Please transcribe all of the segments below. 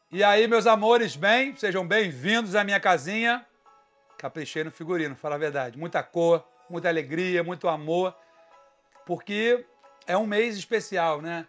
E aí, meus amores, bem? Sejam bem-vindos à minha casinha. Caprichei no figurino, fala a verdade. Muita cor, muita alegria, muito amor, porque é um mês especial, né?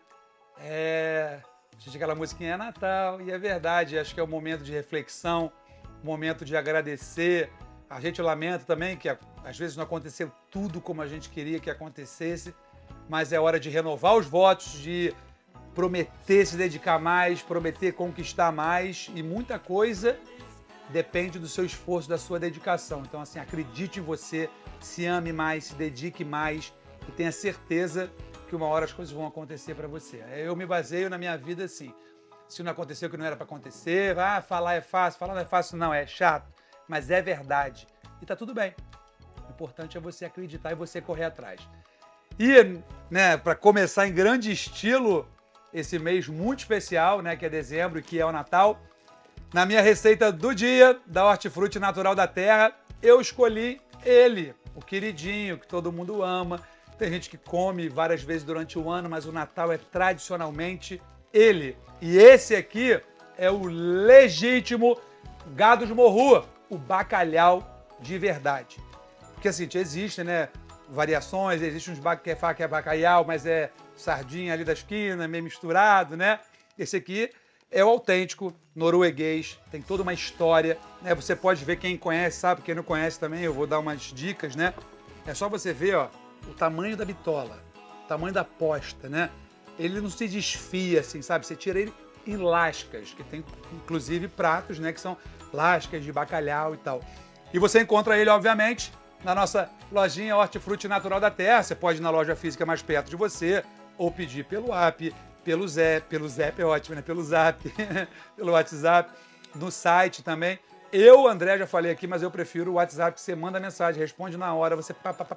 Gente, aquela musiquinha é Natal, e é verdade, acho que é um momento de reflexão, um momento de agradecer. A gente lamenta também que às vezes não aconteceu tudo como a gente queria que acontecesse, mas é hora de renovar os votos, de prometer se dedicar mais, prometer conquistar mais, e muita coisa depende do seu esforço, da sua dedicação. Então, assim, acredite em você, se ame mais, se dedique mais e tenha certeza que uma hora as coisas vão acontecer para você. Eu me baseio na minha vida assim. Se não aconteceu o que não era para acontecer, falar é fácil, falar não é fácil, não, é chato, mas é verdade. E tá tudo bem. O importante é você acreditar e você correr atrás. E, né, para começar em grande estilo, esse mês muito especial, né, que é dezembro e que é o Natal, na minha receita do dia, da Hortifruti Natural da Terra, eu escolhi ele, o queridinho, que todo mundo ama. Tem gente que come várias vezes durante o ano, mas o Natal é tradicionalmente ele. E esse aqui é o legítimo gado de morrua, o bacalhau de verdade. Porque assim, existem, né, variações, existem uns que é bacalhau, mas é sardinha ali da esquina, meio misturado, né? Esse aqui é o autêntico norueguês, tem toda uma história, né? Você pode ver, quem conhece sabe, quem não conhece também, eu vou dar umas dicas, né? É só você ver, ó, o tamanho da bitola, o tamanho da posta, né? Ele não se desfia assim, sabe? Você tira ele em lascas, que tem inclusive pratos, né, que são lascas de bacalhau e tal. E você encontra ele, obviamente, na nossa lojinha Hortifruti Natural da Terra. Você pode ir na loja física mais perto de você, ou pedir pelo app, pelo Zap é ótimo, né? Pelo Zap, pelo WhatsApp, no site também. Eu, André, já falei aqui, mas eu prefiro o WhatsApp, que você manda mensagem, responde na hora, você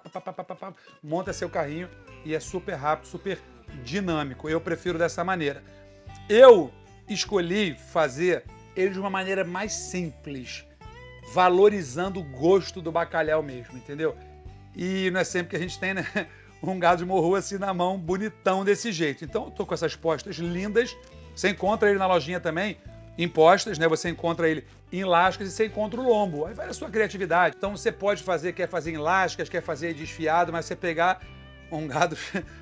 monta seu carrinho e é super rápido, super dinâmico. Eu prefiro dessa maneira. Eu escolhi fazer ele de uma maneira mais simples, valorizando o gosto do bacalhau mesmo, entendeu? E não é sempre que a gente tem, né, um gado de morrua assim na mão, bonitão desse jeito. Então eu tô com essas postas lindas. Você encontra ele na lojinha também, em postas, né? Você encontra ele em lascas e você encontra o lombo. Aí vai a sua criatividade. Então você pode fazer, quer fazer em lascas, quer fazer desfiado, mas você pegar um gado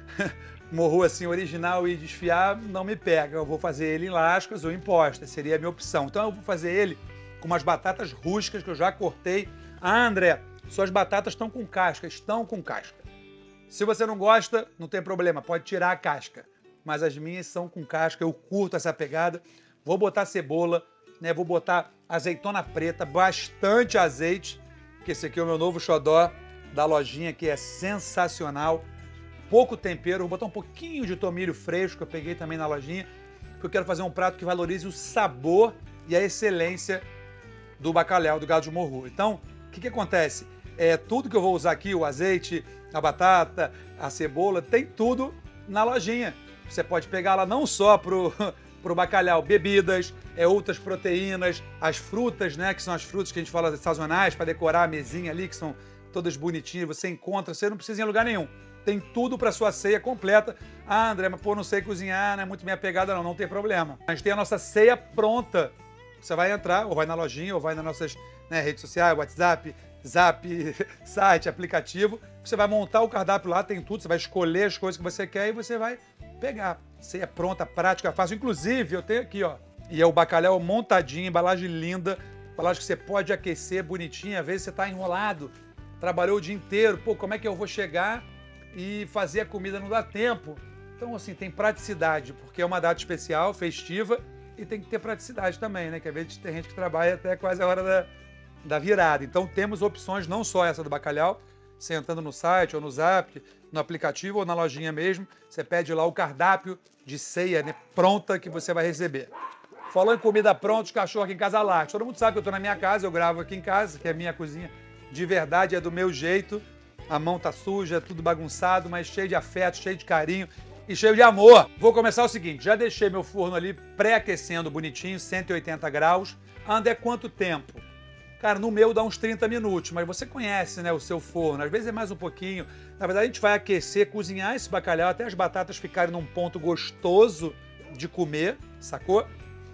morrua assim original e desfiar, não me pega. Eu vou fazer ele em lascas ou em postas, seria a minha opção. Então eu vou fazer ele com umas batatas rústicas que eu já cortei. Ah, André, suas batatas estão com casca. Estão com casca. Se você não gosta, não tem problema, pode tirar a casca. Mas as minhas são com casca, eu curto essa pegada. Vou botar cebola, né? Vou botar azeitona preta, bastante azeite, que esse aqui é o meu novo xodó da lojinha, que é sensacional. Pouco tempero, vou botar um pouquinho de tomilho fresco, que eu peguei também na lojinha, porque eu quero fazer um prato que valorize o sabor e a excelência do bacalhau, do gado de morro. Então, o que acontece? Tudo que eu vou usar aqui, o azeite, a batata, a cebola, tem tudo na lojinha. Você pode pegar lá não só pro bacalhau, bebidas, outras proteínas, as frutas, né, que são as frutas que a gente fala sazonais, para decorar a mesinha ali, que são todas bonitinhas, você encontra, você não precisa ir em lugar nenhum. Tem tudo para sua ceia completa. Ah, André, mas pô, não sei cozinhar, não é muito minha pegada não tem problema. A gente tem a nossa ceia pronta. Você vai entrar, ou vai na lojinha, ou vai nas nossas, né, redes sociais, WhatsApp, Zap, site, aplicativo. Você vai montar o cardápio lá, tem tudo, você vai escolher as coisas que você quer e você vai pegar. Ceia pronta, prática, fácil. Inclusive, eu tenho aqui, ó, e é o bacalhau montadinho, embalagem linda, embalagem que você pode aquecer bonitinha. Às vezes você tá enrolado, trabalhou o dia inteiro, pô, como é que eu vou chegar e fazer a comida, não dá tempo. Então, assim, tem praticidade, porque é uma data especial, festiva, e tem que ter praticidade também, né? Que às vezes tem gente que trabalha até quase a hora da virada. Então temos opções, não só essa do bacalhau, você entrando no site ou no Zap, no aplicativo ou na lojinha mesmo, você pede lá o cardápio de ceia, né, pronta, que você vai receber. Falou em comida pronta, os cachorros aqui em casa late. Todo mundo sabe que eu tô na minha casa, eu gravo aqui em casa, que é a minha cozinha de verdade, é do meu jeito. A mão tá suja, é tudo bagunçado, mas cheio de afeto, cheio de carinho e cheio de amor. Vou começar o seguinte, já deixei meu forno ali pré-aquecendo bonitinho, 180 graus. Anda, é quanto tempo? Cara, no meu dá uns 30 minutos, mas você conhece, né, o seu forno. Às vezes é mais um pouquinho. Na verdade, a gente vai aquecer, cozinhar esse bacalhau até as batatas ficarem num ponto gostoso de comer, sacou?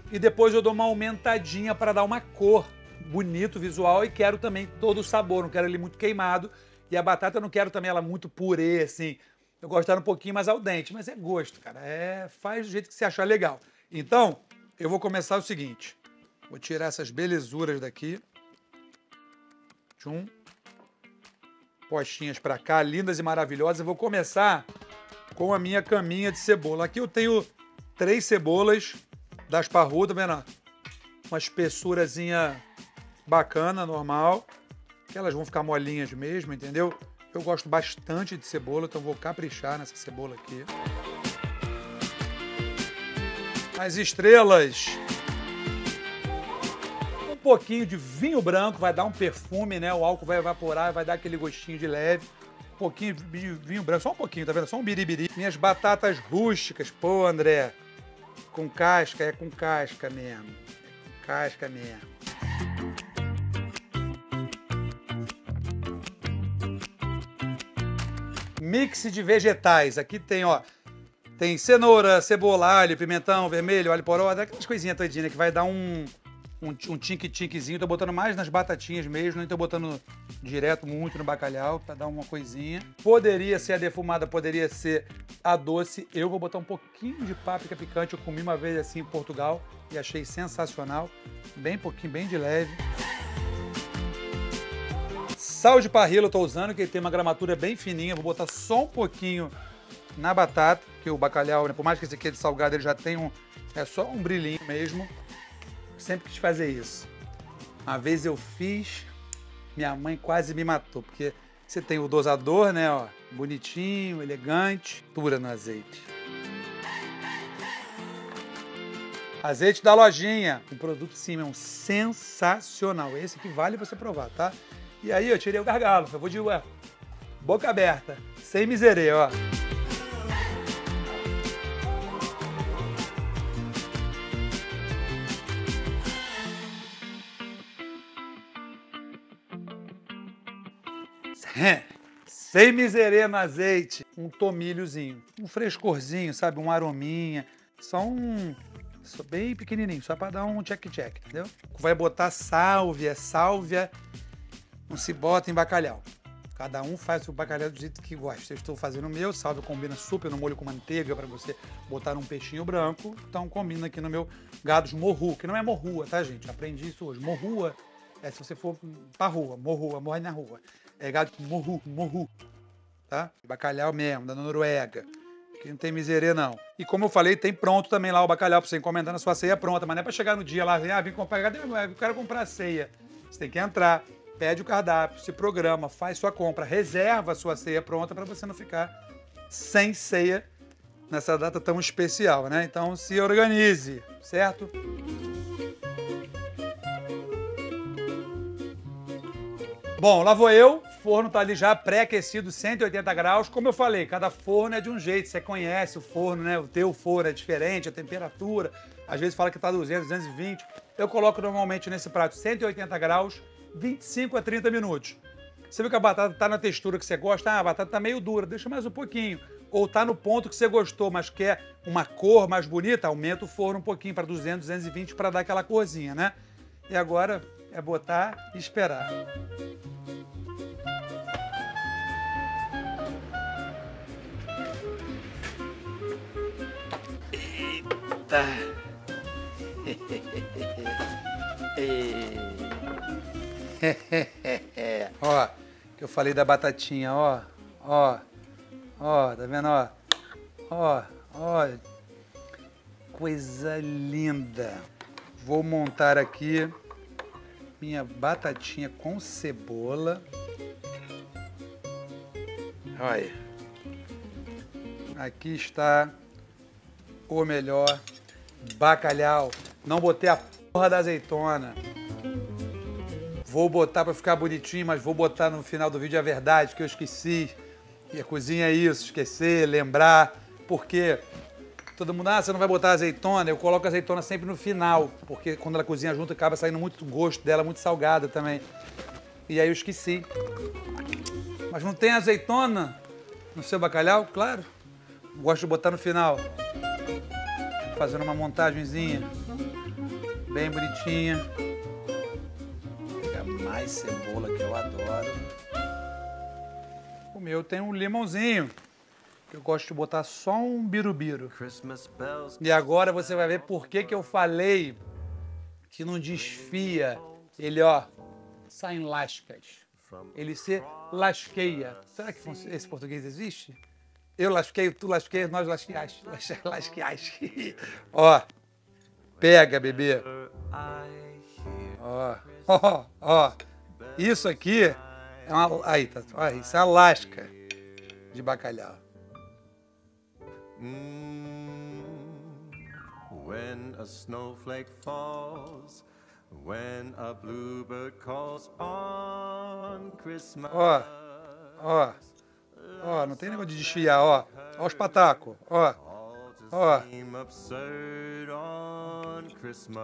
e depois eu dou uma aumentadinha para dar uma cor, bonito visual, e quero também todo o sabor, não quero ele muito queimado. E a batata eu não quero também ela muito purê, assim. Eu gosto dela um pouquinho mais al dente, mas é gosto, cara. Faz do jeito que você achar legal. Então, eu vou começar o seguinte. Vou tirar essas belezuras daqui. Tchum. Postinhas pra cá, lindas e maravilhosas. Eu vou começar com a minha caminha de cebola. Aqui eu tenho 3 cebolas das parrudas, vendo? Uma espessurazinha bacana, normal. Que elas vão ficar molinhas mesmo, entendeu? Eu gosto bastante de cebola, então vou caprichar nessa cebola aqui. As estrelas. Um pouquinho de vinho branco, vai dar um perfume, né? O álcool vai evaporar, vai dar aquele gostinho de leve. Um pouquinho de vinho branco, só um pouquinho, tá vendo? Só um biribiri. Minhas batatas rústicas. Pô, André, com casca, é com casca mesmo. É com casca mesmo. Mix de vegetais. Aqui tem, ó, tem cenoura, cebola, alho, pimentão vermelho, alho poró, aquelas coisinhas todinhas que vai dar um tique-tiquezinho. Tô botando mais nas batatinhas mesmo, nem tô botando direto muito no bacalhau, pra dar uma coisinha. Poderia ser a defumada, poderia ser a doce. Eu vou botar um pouquinho de páprica picante. Eu comi uma vez assim em Portugal e achei sensacional. Bem pouquinho, bem de leve. Sal de parrilla eu tô usando, que ele tem uma gramatura bem fininha. Vou botar só um pouquinho na batata, que o bacalhau, né, por mais que esse aqui é de salgado, ele já tem é só um brilhinho mesmo. Sempre quis fazer isso. Uma vez eu fiz, minha mãe quase me matou, porque você tem o dosador, né, ó, bonitinho, elegante, dura no azeite. Azeite da lojinha, um produto sim, é um sensacional. Esse que vale você provar, tá? E aí eu tirei o gargalo, eu vou de boca aberta, sem miserê, ó. Sem miserê no azeite. Um tomilhozinho, um frescorzinho, sabe? Um arominha, só bem pequenininho, só para dar um check-check, entendeu? Vai botar sálvia, não se bota em bacalhau. Cada um faz o bacalhau do jeito que gosta. Eu estou fazendo o meu, sálvia combina super no molho com manteiga para você botar num peixinho branco. Então combina aqui no meu gados morru, que não é morrua, tá, gente? Aprendi isso hoje. Morrua é se você for pra rua, morrua, morre na rua. É gado morru, tá? Bacalhau mesmo, da Noruega. Que não tem miserê, não. E como eu falei, tem pronto também lá o bacalhau pra você encomendar na sua ceia pronta. Mas não é pra chegar no dia lá, vim comprar, cadê? Eu quero comprar a ceia. Você tem que entrar, pede o cardápio, se programa, faz sua compra, reserva a sua ceia pronta para você não ficar sem ceia nessa data tão especial, né? Então se organize, certo? Bom, lá vou eu, o forno tá ali já pré-aquecido, 180 graus. Como eu falei, cada forno é de um jeito, você conhece o forno, né? O teu forno é diferente, a temperatura, às vezes fala que tá 200, 220. Eu coloco normalmente nesse prato 180 graus, 25 a 30 minutos. Você viu que a batata tá na textura que você gosta? Ah, a batata tá meio dura, deixa mais um pouquinho. Ou tá no ponto que você gostou, mas quer uma cor mais bonita, aumenta o forno um pouquinho para 200, 220 para dar aquela corzinha, né? E agora é botar e esperar. Eita! Ó, que eu falei da batatinha, ó, tá vendo, ó, coisa linda. Vou montar aqui minha batatinha com cebola. Olha, aqui está o melhor bacalhau. Não botei a porra da azeitona. Vou botar para ficar bonitinho, mas vou botar no final do vídeo a verdade, que eu esqueci. E a cozinha é isso, esquecer, lembrar. Porque todo mundo, você não vai botar azeitona? Eu coloco a azeitona sempre no final, porque quando ela cozinha junto, acaba saindo muito gosto dela, muito salgada também. E aí eu esqueci. Mas não tem azeitona no seu bacalhau? Claro. Gosto de botar no final. Fazendo uma montagenzinha. bem bonitinha. Pega mais cebola, que eu adoro. O meu tem um limãozinho, que eu gosto de botar só um birubiru. E agora você vai ver por que eu falei que não desfia. Ele, ó, sai em lascas. Ele se lasqueia. Será que esse português existe? Eu lasqueio, tu lasqueias, nós lasqueais. Lasqueais. Ó, pega, bebê. Ó. Isso aqui é uma... Aí, tá. Ó, isso é uma lasca de bacalhau. When a snowflake falls, when a bluebird calls on Christmas. Ó, não tem negócio de desfiar, ó. Ó os patacos, ó. Absurd on Christmas.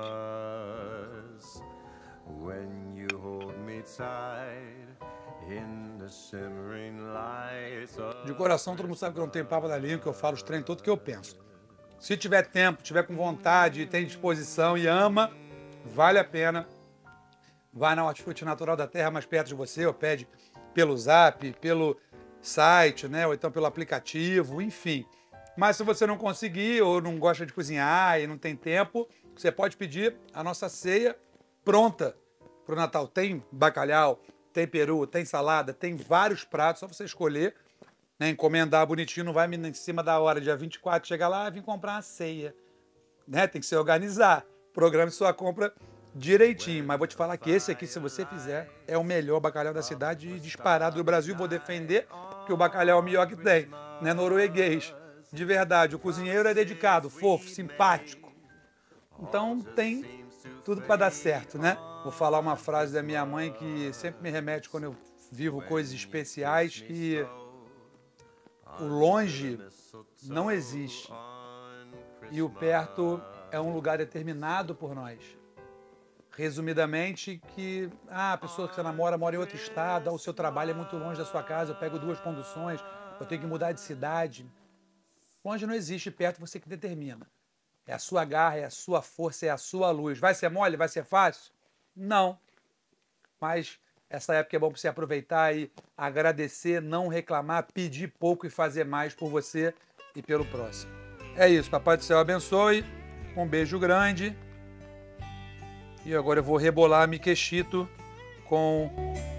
When you hold me tight in the shimmering lights of... De coração, todo mundo sabe que eu não tenho papo da língua, que eu falo os trem tudo que eu penso. Se tiver tempo, tiver com vontade, tem disposição e ama, vale a pena. Vai na Hortifruti Natural da Terra mais perto de você, ou pede pelo Zap, pelo site, né? Ou então pelo aplicativo, enfim. Mas se você não conseguir ou não gosta de cozinhar e não tem tempo, você pode pedir a nossa ceia pronta para o Natal. Tem bacalhau, tem peru, tem salada, tem vários pratos, só você escolher, né? Encomendar bonitinho, não vai em cima da hora, dia 24, chegar lá e vir comprar uma ceia. Né? Tem que se organizar. Programe sua compra direitinho. Mas vou te falar que esse aqui, se você fizer, é o melhor bacalhau da cidade e disparado do Brasil. Vou defender que o bacalhau é o melhor que tem. Né? Norueguês. De verdade, o cozinheiro é dedicado, fofo, simpático. Então tem tudo para dar certo, né? Vou falar uma frase da minha mãe que sempre me remete quando eu vivo coisas especiais, que o longe não existe e o perto é um lugar determinado por nós. Resumidamente, que a pessoa que você namora mora em outro estado, o seu trabalho é muito longe da sua casa, eu pego 2 conduções, eu tenho que mudar de cidade. Longe não existe, perto você que determina. É a sua garra, é a sua força, é a sua luz. Vai ser mole? Vai ser fácil? Não. Mas essa época é bom para você aproveitar e agradecer, não reclamar, pedir pouco e fazer mais por você e pelo próximo. É isso. Papai do Céu abençoe. Um beijo grande. E agora eu vou rebolar miquechito com...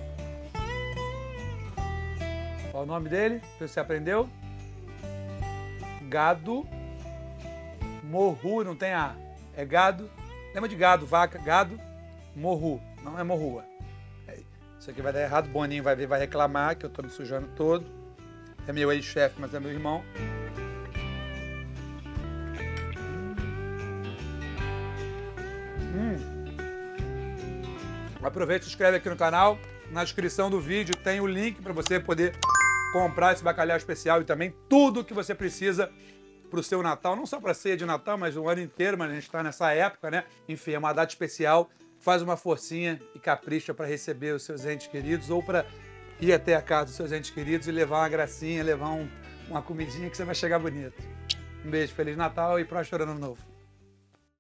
Qual o nome dele? Você aprendeu? Gado morru, não tem A. É gado. Lembra de gado, vaca, gado, morru. Não é morrua. Isso aqui vai dar errado. Boninho vai ver, vai reclamar que eu tô me sujando todo. É meu ex-chefe, mas é meu irmão. Aproveita e se inscreve aqui no canal. Na descrição do vídeo tem o link para você poder comprar esse bacalhau especial e também tudo que você precisa para o seu Natal, não só para a ceia de Natal, mas o ano inteiro, mas a gente está nessa época, né? Enfim, é uma data especial, faz uma forcinha e capricha para receber os seus entes queridos ou para ir até a casa dos seus entes queridos e levar uma gracinha, levar uma comidinha que você vai chegar bonito. Um beijo, Feliz Natal e próspero Ano Novo.